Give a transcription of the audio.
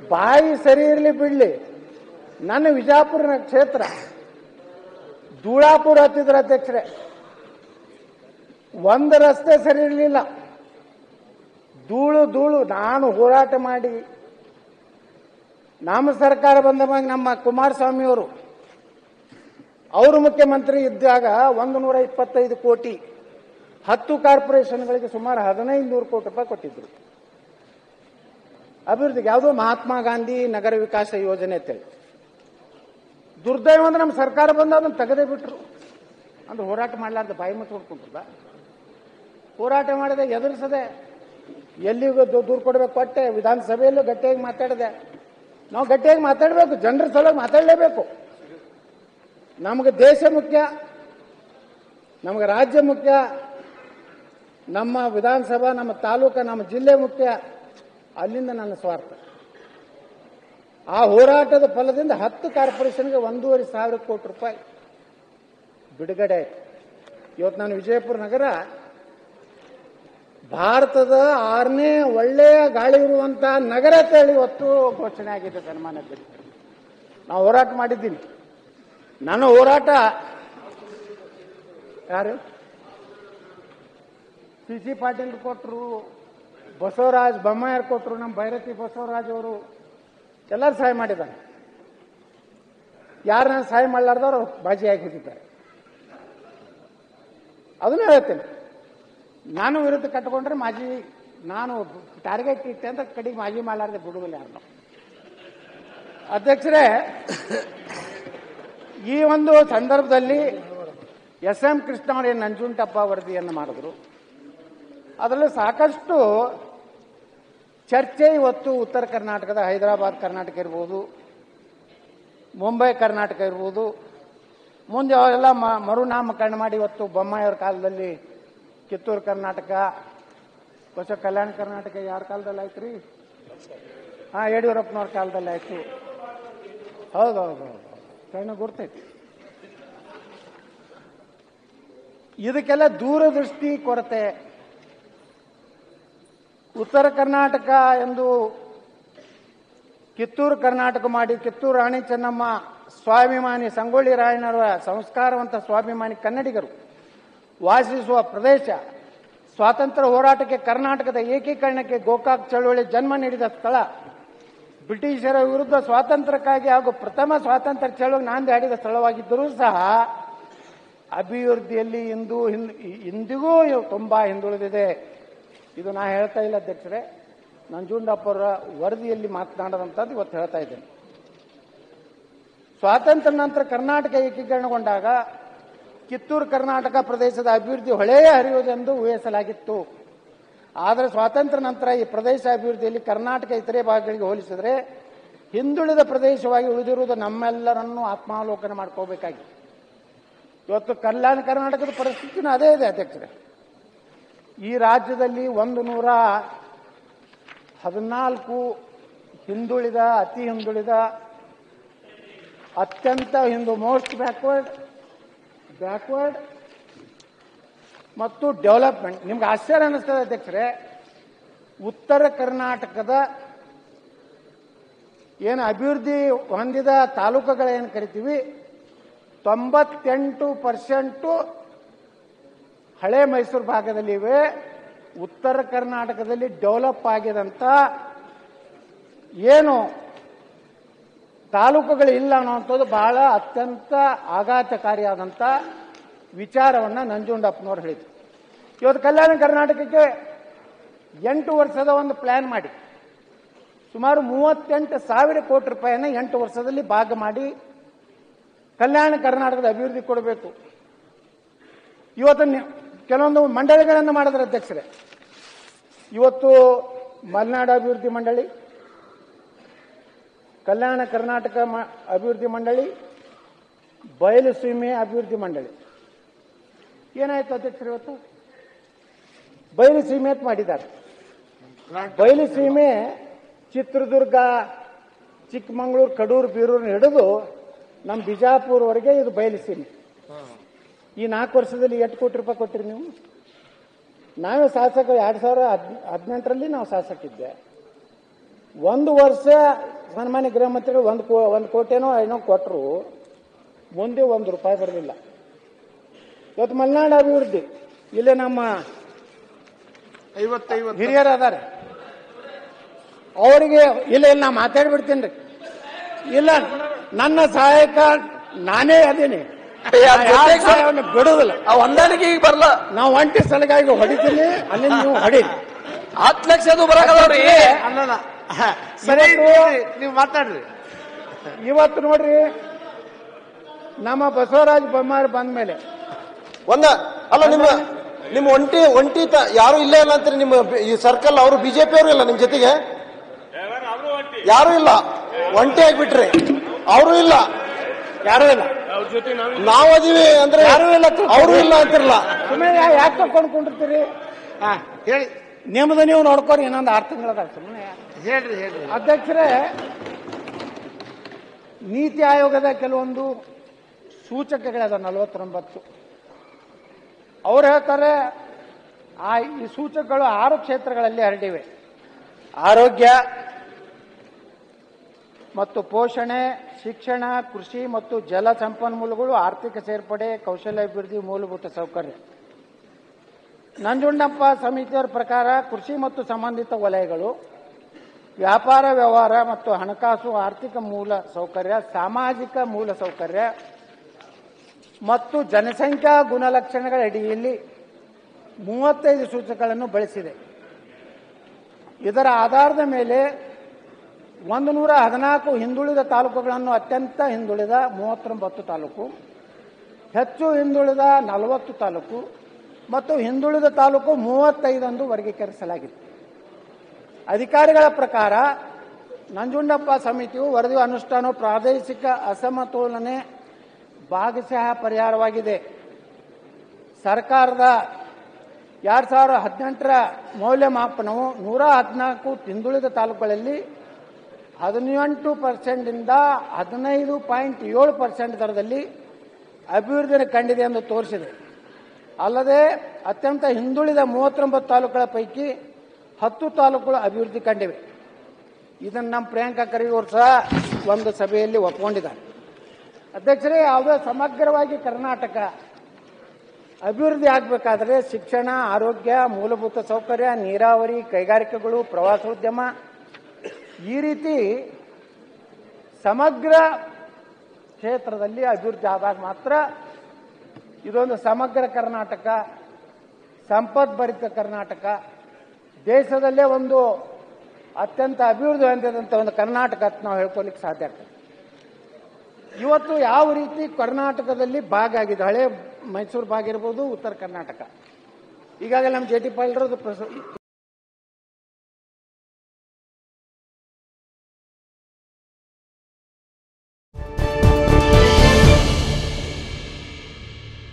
ಬಾಯಿ ಸರಿ ಇರಲಿ ಬಿಡ್ಲಿ, ನನ್ನ ವಿಜಾಪುರ ಕ್ಷೇತ್ರ ಧೂಳಾಪುರ ಹತ್ತಿದ್ರ ಅಧ್ಯಕ್ಷರೇ, ಒಂದು ರಸ್ತೆ ಸರಿ ಇರಲಿಲ್ಲ, ಧೂಳು ಧೂಳು. ನಾನು ಹೋರಾಟ ಮಾಡಿ ನಮ್ಮ ಸರ್ಕಾರ ಬಂದ ಮ್ಯಾಗ ನಮ್ಮ ಕುಮಾರಸ್ವಾಮಿ ಅವರು ಮುಖ್ಯಮಂತ್ರಿ ಇದ್ದಾಗ 125 ಕೋಟಿ 10 ಕಾರ್ಪೊರೇಷನ್ಗಳಿಗೆ ಸುಮಾರು 1500 ಕೋಟಿ ರೂಪಾಯಿ ಕೊಟ್ಟಿದ್ರು ಅಭಿವೃದ್ಧಿಗೆ. ಯಾವುದೋ ಮಹಾತ್ಮ ಗಾಂಧಿ ನಗರ ವಿಕಾಸ ಯೋಜನೆ ಅಂತೇಳಿ. ದುರ್ದೈವ ಅಂದ್ರೆ ನಮ್ಮ ಸರ್ಕಾರ ಬಂದು ಅದನ್ನು ತೆಗೆದೇ ಬಿಟ್ರು. ಅಂದ್ರೆ ಹೋರಾಟ ಮಾಡಲಾರ್ದ ಬಾಯಿ ಮುಚ್ಚಿಕೊಂಡ್ರ, ಹೋರಾಟ ಮಾಡದೆ ಎದುರಿಸದೆ ಎಲ್ಲಿಗೂ ದೂರು ಕೊಡಬೇಕು. ಕೊಟ್ಟೆ ವಿಧಾನಸಭೆಯಲ್ಲೂ ಗಟ್ಟಿಯಾಗಿ ಮಾತಾಡಿದೆ. ನಾವು ಗಟ್ಟಿಯಾಗಿ ಮಾತಾಡಬೇಕು, ಜನರ ಸಲುವಾಗಿ ಮಾತಾಡಲೇಬೇಕು. ನಮಗೆ ದೇಶ ಮುಖ್ಯ, ನಮಗೆ ರಾಜ್ಯ ಮುಖ್ಯ, ನಮ್ಮ ವಿಧಾನಸಭಾ, ನಮ್ಮ ತಾಲೂಕು, ನಮ್ಮ ಜಿಲ್ಲೆ ಮುಖ್ಯ. ಅಲ್ಲಿಂದ ನನ್ನ ಸ್ವಾರ್ಥ. ಆ ಹೋರಾಟದ ಫಲದಿಂದ 10 ಕಾರ್ಪೊರೇಷನ್ಗೆ 1,500 ಕೋಟಿ ರೂಪಾಯಿ ಬಿಡುಗಡೆ ಆಯಿತು. ಇವತ್ತು ನಾನು ವಿಜಯಪುರ ನಗರ ಭಾರತದ 6ನೇ ಒಳ್ಳೆಯ ಗಾಳಿ ಇರುವಂತಹ ನಗರ ಅಂತ ಹೇಳಿ ಇವತ್ತು ಘೋಷಣೆ ಆಗಿದೆ ಸನ್ಮಾನದಲ್ಲಿ. ನಾವು ಹೋರಾಟ ಮಾಡಿದ್ದೀನಿ. ನನ್ನ ಹೋರಾಟ ಯಾರು ಸಿ ಪಾಟೀಲ್ ಕೊಟ್ಟರು, ಬಸವರಾಜ್ ಬೊಮ್ಮಾಯರ್ ಕೊಟ್ಟರು, ನಮ್ಮ ಭೈರತಿ ಬಸವರಾಜ್ ಅವರು ಎಲ್ಲರೂ ಸಹಾಯ ಮಾಡಿದ್ದಾರೆ. ಯಾರು ನಾನು ಸಹಾಯ ಮಾಡಲಾರ್ದವ್ರು ಬಾಜಿಯಾಗಿ ಹೋಗಿದ್ದಾರೆ. ಅದನ್ನೇ ಹೇಳ್ತೇನೆ. ನಾನು ವಿರುದ್ಧ ಕಟ್ಟಿಕೊಂಡ್ರೆ ನಾನು ಟಾರ್ಗೆಟ್ ಇಟ್ಟೆ ಅಂತ ಕಡೆಗೆ ಮಾಜಿ ಮಾಡಲಾರ್ದೆ ಬಿಡುವುದಿಲ್ಲ ಯಾರು. ಅಧ್ಯಕ್ಷರೇ, ಈ ಒಂದು ಸಂದರ್ಭದಲ್ಲಿ SM ಕೃಷ್ಣ ಅವರು ನಂಜುಂಡಪ್ಪ ವರದಿಯನ್ನು ಮಾಡಿದ್ರು. ಅದರಲ್ಲಿ ಸಾಕಷ್ಟು ಚರ್ಚೆ ಇವತ್ತು ಉತ್ತರ ಕರ್ನಾಟಕದ ಹೈದರಾಬಾದ್ ಕರ್ನಾಟಕ ಇರ್ಬೋದು, ಮುಂಬೈ ಕರ್ನಾಟಕ ಇರ್ಬೋದು, ಮುಂದೆ ಅವೆಲ್ಲ ಮರುನಾಮಕರಣ ಮಾಡಿ ಇವತ್ತು ಬೊಮ್ಮಾಯಿಯವರ ಕಾಲದಲ್ಲಿ ಕಿತ್ತೂರು ಕರ್ನಾಟಕ, ಹೊಸ ಕಲ್ಯಾಣ ಕರ್ನಾಟಕ ಯಾರ ಕಾಲದಲ್ಲಿ ಆಯ್ತು ರೀ? ಯಡಿಯೂರಪ್ಪನವ್ರ ಕಾಲದಲ್ಲಿ ಆಯ್ತು. ಹೌದೌದು, ಕಣ್ಣು ಗುರ್ತೈತಿ. ಇದಕ್ಕೆಲ್ಲ ದೂರದೃಷ್ಟಿ ಕೊರತೆ. ಉತ್ತರ ಕರ್ನಾಟಕ ಎಂದು ಕಿತ್ತೂರು ಕರ್ನಾಟಕ ಮಾಡಿ ಕಿತ್ತೂರು ರಾಣಿ ಚೆನ್ನಮ್ಮ ಸ್ವಾಭಿಮಾನಿ ಸಂಗೊಳ್ಳಿ ರಾಯಣ್ಣರ ಸಂಸ್ಕಾರವಂತ ಸ್ವಾಭಿಮಾನಿ ಕನ್ನಡಿಗರು ವಾಸಿಸುವ ಪ್ರದೇಶ, ಸ್ವಾತಂತ್ರ್ಯ ಹೋರಾಟಕ್ಕೆ ಕರ್ನಾಟಕದ ಏಕೀಕರಣಕ್ಕೆ ಗೋಕಾಕ್ ಚಳವಳಿ ಜನ್ಮ ನೀಡಿದ ಸ್ಥಳ, ಬ್ರಿಟಿಷರ ವಿರುದ್ಧ ಸ್ವಾತಂತ್ರ್ಯಕ್ಕಾಗಿ ಹಾಗೂ ಪ್ರಥಮ ಸ್ವಾತಂತ್ರ್ಯ ಚಳವಳಿ ನಾಂದಿ ಹಾಡಿದ ಸ್ಥಳವಾಗಿದ್ದರೂ ಸಹ ಅಭಿವೃದ್ಧಿಯಲ್ಲಿ ಇಂದಿಗೂ ತುಂಬಾ ಹಿಂದುಳಿದಿದೆ. ಇದು ನಾ ಹೇಳ್ತಾ ಇಲ್ಲ ಅಧ್ಯಕ್ಷರೇ, ನಂಜುಂಡಪ್ಪ ಅವರ ವರದಿಯಲ್ಲಿ ಮಾತನಾಡದಂಥದ್ದು ಇವತ್ತು ಹೇಳ್ತಾ ಇದ್ದೇನೆ. ಸ್ವಾತಂತ್ರ್ಯ ನಂತರ ಕರ್ನಾಟಕ ಏಕೀಕರಣಗೊಂಡಾಗ ಕಿತ್ತೂರು ಕರ್ನಾಟಕ ಪ್ರದೇಶದ ಅಭಿವೃದ್ಧಿ ಹೊಳೆಯ ಹರಿಯುವುದೆಂದು ಊಹಿಸಲಾಗಿತ್ತು. ಆದರೆ ಸ್ವಾತಂತ್ರ್ಯ ನಂತರ ಈ ಪ್ರದೇಶ ಅಭಿವೃದ್ಧಿಯಲ್ಲಿ ಕರ್ನಾಟಕ ಇತರೆ ಭಾಗಗಳಿಗೆ ಹೋಲಿಸಿದರೆ ಹಿಂದುಳಿದ ಪ್ರದೇಶವಾಗಿ ಉಳಿದಿರುವುದು ನಮ್ಮೆಲ್ಲರನ್ನೂ ಆತ್ಮಾವಲೋಕನ ಮಾಡ್ಕೋಬೇಕಾಗಿ. ಇವತ್ತು ಕಲ್ಯಾಣ ಕರ್ನಾಟಕದ ಪರಿಸ್ಥಿತಿನೂ ಅದೇ ಇದೆ ಅಧ್ಯಕ್ಷರೇ. ಈ ರಾಜ್ಯದಲ್ಲಿ 114 ಹಿಂದುಳಿದ, ಅತಿ ಹಿಂದುಳಿದ, ಅತ್ಯಂತ ಮೋಸ್ಟ್ ಬ್ಯಾಕ್ವರ್ಡ್ ಮತ್ತು ಡೆವಲಪ್ಮೆಂಟ್. ನಿಮ್ಗೆ ಆಶ್ಚರ್ಯ ಅನ್ನಿಸ್ತದೆ ಅಧ್ಯಕ್ಷರೇ, ಉತ್ತರ ಕರ್ನಾಟಕದ ಏನು ಅಭಿವೃದ್ಧಿ ಹೊಂದಿದ ತಾಲೂಕುಗಳೇನು ಕರಿತೀವಿ, 98% ಹಳೆ ಮೈಸೂರು ಭಾಗದಲ್ಲಿ ಇವೆ. ಉತ್ತರ ಕರ್ನಾಟಕದಲ್ಲಿ ಡೆವಲಪ್ ಆಗಿದಂತ ಏನು ತಾಲೂಕುಗಳು ಇಲ್ಲ ಅನ್ನುವಂಥದ್ದು ಬಹಳ ಅತ್ಯಂತ ಆಘಾತಕಾರಿಯಾದಂಥ ವಿಚಾರವನ್ನು ನಂಜುಂಡಪ್ಪನವರು ಹೇಳಿದರು. ಇವತ್ತು ಕಲ್ಯಾಣ ಕರ್ನಾಟಕಕ್ಕೆ 8 ವರ್ಷದ ಒಂದು ಪ್ಲಾನ್ ಮಾಡಿ ಸುಮಾರು 38,000 ಕೋಟಿ ರೂಪಾಯಿಯನ್ನು 8 ವರ್ಷದಲ್ಲಿ ಭಾಗ ಮಾಡಿ ಕಲ್ಯಾಣ ಕರ್ನಾಟಕದ ಅಭಿವೃದ್ಧಿ ಕೊಡಬೇಕು. ಇವತ್ತು ಕೆಲವೊಂದು ಮಂಡಳಿಗಳನ್ನು ಮಾಡಿದ್ರೆ ಅಧ್ಯಕ್ಷರೇ, ಇವತ್ತು ಮಲೆನಾಡು ಅಭಿವೃದ್ಧಿ ಮಂಡಳಿ, ಕಲ್ಯಾಣ ಕರ್ನಾಟಕ ಅಭಿವೃದ್ಧಿ ಮಂಡಳಿ, ಬಯಲು ಸೀಮೆ ಅಭಿವೃದ್ಧಿ ಮಂಡಳಿ. ಏನಾಯ್ತು ಅಧ್ಯಕ್ಷರು? ಇವತ್ತು ಬಯಲು ಸೀಮೆ ಅಂತ ಮಾಡಿದ್ದಾರೆ. ಬಯಲು ಸೀಮೆ ಚಿತ್ರದುರ್ಗ, ಚಿಕ್ಕಮಗಳೂರು, ಕಡೂರು, ಬೀರೂರು ಹಿಡಿದು ನಮ್ಮ ಬಿಜಾಪುರವರೆಗೆ ಇದು ಬಯಲು ಸೀಮೆ. ಈ 4 ವರ್ಷದಲ್ಲಿ 8 ಕೋಟಿ ರೂಪಾಯಿ ಕೊಟ್ಟಿರಿ ನೀವು. ನಾವೇ ಶಾಸಕ 2018ರಲ್ಲಿ ನಾವು ಶಾಸಕಿದ್ದೆ. 1 ವರ್ಷ ಸನ್ಮಾನ್ಯ ಗೃಹ ಮಂತ್ರಿಗಳು ಒಂದು ಕೋಟಿನೋ ಏನೋ ಕೊಟ್ಟರು, ಮುಂದೆ ₹1 ಬರಲಿಲ್ಲ. ಇವತ್ತು ಮಲೆನಾಡು ಅಭಿವೃದ್ಧಿ ಇಲ್ಲೇ ನಮ್ಮ 50 ಹಿರಿಯರು ಅದಾರೆ, ಅವರಿಗೆ ಇಲ್ಲ ನಾ ಮಾತಾಡ್ಬಿಡ್ತೀನಿ ರೀ. ಇಲ್ಲ ನನ್ನ ಸಹಾಯಕ ನಾನೇ ಅದೀನಿ, ಬಿಡುದಿಲ್ಲ. ಹೊಂದಾಣಿಕೆ ಈಗ ಬರಲ್ಲ. ನಾವು ಒಂಟಿ ಸಲಗಾಗಿ ಹೊಡಿತೀನಿ, ಅಲ್ಲಿ ನೀವು ಹೊಡಿ. 10 ಲಕ್ಷದು ಬರಕಲ್ರಿ. ಸರಿ, ನೀವು ಮಾತಾಡ್ರಿ. ಇವತ್ತು ನೋಡ್ರಿ, ನಮ್ಮ ಬಸವರಾಜ ಬೊಮ್ಮಾಯಿ ಬಂದ ಮೇಲೆ ಅಲ್ಲ ನಿಮ್ಮ ಒಂಟಿ ಯಾರು ಇಲ್ಲ ಇಲ್ಲ ಅಂತಾರೆ. ನಿಮ್ಮ ಈ ಸರ್ಕಲ್ ಅವರು ಬಿಜೆಪಿ ಅವರು ಇಲ್ಲ, ನಿಮ್ ಜೊತೆಗೆ ಯಾರು ಇಲ್ಲ, ಒಂಟಿ ಆಗ್ಬಿಟ್ರಿ. ಅವರು ಇಲ್ಲ, ಯಾರು ಇಲ್ಲ, ನಾವು ಅದೀವಿ ಅಂದ್ರೆ ಯಾರು ಇಲ್ಲ, ಅವರು ಇಲ್ಲ ಅಂತಿರಲ್ಲ. ಸುಮ್ಮನೆ ಯಾಕೆ ತಕೊಂಡ್ಕೊಂಡಿರ್ತೀರಿ? ಹೇಳಿ, ನಿಮ್ದು ನೀವು ನೋಡ್ಕೊರಿ. ಇನ್ನೊಂದು 6 ತಿಂಗಳದ ಸುಮ್ಮನೆ ಹೇಳ್ರಿ. ಅಧ್ಯಕ್ಷರೇ, ನೀತಿ ಆಯೋಗದ ಕೆಲವೊಂದು ಸೂಚಕಗಳದ 49. ಅವ್ರು ಹೇಳ್ತಾರೆ ಈ ಸೂಚಕಗಳು 6 ಕ್ಷೇತ್ರಗಳಲ್ಲಿ ಹರಡಿವೆ: ಆರೋಗ್ಯ ಮತ್ತು ಪೋಷಣೆ, ಶಿಕ್ಷಣ, ಕೃಷಿ ಮತ್ತು ಜಲ ಸಂಪನ್ಮೂಲಗಳು, ಆರ್ಥಿಕ ಸೇರ್ಪಡೆ, ಕೌಶಲ್ಯಾಭಿವೃದ್ಧಿ, ಮೂಲಭೂತ ಸೌಕರ್ಯ. ನಂಜುಂಡಪ್ಪ ಸಮಿತಿಯವರ ಪ್ರಕಾರ ಕೃಷಿ ಮತ್ತು ಸಂಬಂಧಿತ ವಲಯಗಳು, ವ್ಯಾಪಾರ ವ್ಯವಹಾರ ಮತ್ತು ಹಣಕಾಸು, ಆರ್ಥಿಕ ಮೂಲ ಸೌಕರ್ಯ, ಸಾಮಾಜಿಕ ಮೂಲ ಸೌಕರ್ಯ ಮತ್ತು ಜನಸಂಖ್ಯಾ ಗುಣಲಕ್ಷಣಗಳ ಅಡಿಯಲ್ಲಿ 35 ಸೂಚಕಗಳನ್ನು ಬಳಸಿದೆ. ಇದರ ಆಧಾರದ ಮೇಲೆ 114 ಹಿಂದುಳಿದ ತಾಲೂಕುಗಳನ್ನು ಅತ್ಯಂತ ಹಿಂದುಳಿದ 39 ತಾಲೂಕು, ಹೆಚ್ಚು ಹಿಂದುಳಿದ 40 ತಾಲೂಕು ಮತ್ತು ಹಿಂದುಳಿದ ತಾಲೂಕು 35 ಎಂದು ವರ್ಗೀಕರಿಸಲಾಗಿದೆ. ಅಧಿಕಾರಿಗಳ ಪ್ರಕಾರ ನಂಜುಂಡಪ್ಪ ಸಮಿತಿಯು ವರದಿ ಅನುಷ್ಠಾನ ಪ್ರಾದೇಶಿಕ ಅಸಮತೋಲನೆ ಭಾಗಶಃ ಪರಿಹಾರವಾಗಿದೆ. ಸರ್ಕಾರದ 2018ರ ಮೌಲ್ಯಮಾಪನವು 114 ಹಿಂದುಳಿದ ತಾಲೂಕುಗಳಲ್ಲಿ 18% ಇಂದ 15.7% ದರದಲ್ಲಿ ಅಭಿವೃದ್ಧಿ ಕಂಡಿದೆ ಎಂದು ತೋರಿಸಿದೆ. ಅಲ್ಲದೆ ಅತ್ಯಂತ ಹಿಂದುಳಿದ 39 ತಾಲೂಕುಗಳ ಪೈಕಿ 10 ತಾಲೂಕುಗಳು ಅಭಿವೃದ್ಧಿ ಕಂಡಿವೆ. ಇದನ್ನು ನಮ್ಮ ಪ್ರಿಯಾಂಕಾ ಖರ್ಗೆ ಅವರು ಸಹ ಒಂದು ಸಭೆಯಲ್ಲಿ ಒಪ್ಪಿಕೊಂಡಿದ್ದಾರೆ. ಅಧ್ಯಕ್ಷರೇ, ಯಾವುದೇ ಸಮಗ್ರವಾಗಿ ಕರ್ನಾಟಕ ಅಭಿವೃದ್ಧಿ ಆಗಬೇಕಾದ್ರೆ ಶಿಕ್ಷಣ, ಆರೋಗ್ಯ, ಮೂಲಭೂತ ಸೌಕರ್ಯ, ನೀರಾವರಿ, ಕೈಗಾರಿಕೆಗಳು, ಪ್ರವಾಸೋದ್ಯಮ, ಈ ರೀತಿ ಸಮಗ್ರ ಕ್ಷೇತ್ರದಲ್ಲಿ ಅಭಿವೃದ್ಧಿ ಆದಾಗ ಮಾತ್ರ ಇದೊಂದು ಸಮಗ್ರ ಕರ್ನಾಟಕ, ಸಂಪದ್ಭರಿತ ಕರ್ನಾಟಕ, ದೇಶದಲ್ಲೇ ಒಂದು ಅತ್ಯಂತ ಅಭಿವೃದ್ಧಿ ಹೊಂದಿದಂಥ ಒಂದು ಕರ್ನಾಟಕ ಅಂತ ನಾವು ಹೇಳ್ಕೊಳ್ಳಿಕ್ಕೆ ಸಾಧ್ಯ ಆಗ್ತದೆ. ಇವತ್ತು ಯಾವ ರೀತಿ ಕರ್ನಾಟಕದಲ್ಲಿ ಭಾಗ ಆಗಿದೆ, ಹಳೆ ಮೈಸೂರು ಭಾಗ ಇರ್ಬೋದು, ಉತ್ತರ ಕರ್ನಾಟಕ. ಈಗಾಗಲೇ ನಮ್ಮ ಜೆ ಟಿ ಪಾಟೀಲ್